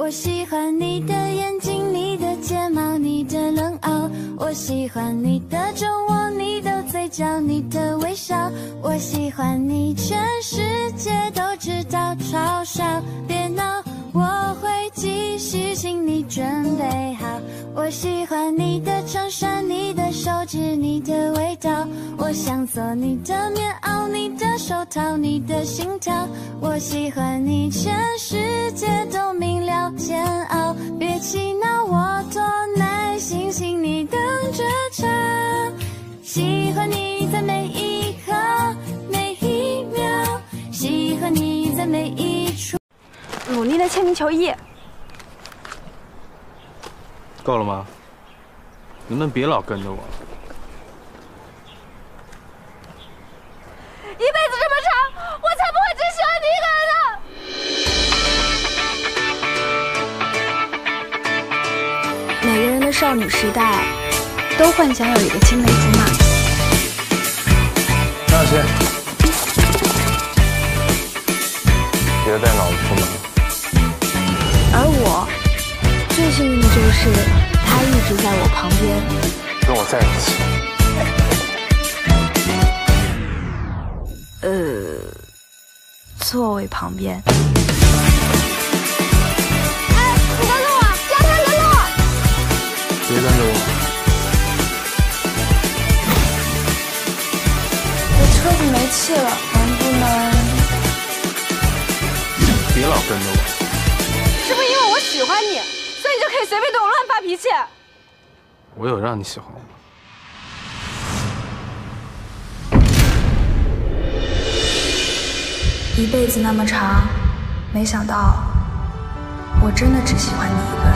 我喜欢你的眼睛，你的睫毛，你的冷傲。我喜欢你的酒窝，你的嘴角，你的微笑。我喜欢你，全世界都知道，嘲笑别闹，我会继续，请你准备好。我喜欢你的衬衫，你的手指，你的味道。我想做你的棉袄，你的手套，你的心跳。我喜欢你，全世界都明了，煎熬别气恼，我多耐心，请你等着瞧。喜欢你在每一刻每一秒，喜欢你在每一处。 努力的签名求艺。 够了吗？能不能别老跟着我？ 一辈子这么长，我才不会只喜欢你一个人呢。每个人的少女时代，都幻想有一个青梅竹马。 张小仙，别带脑子出门。 而我最幸运的就是他一直在我旁边， 跟我在一起。 座位旁边。 哎，你跟着我，加快跟着我。 别跟着我。 我车子没气了，能不能？ 别老跟着我。 是不是因为我喜欢你，所以你就可以随便对我乱发脾气？ 我有让你喜欢我吗？ 一辈子那么长，没想到我真的只喜欢你一个人。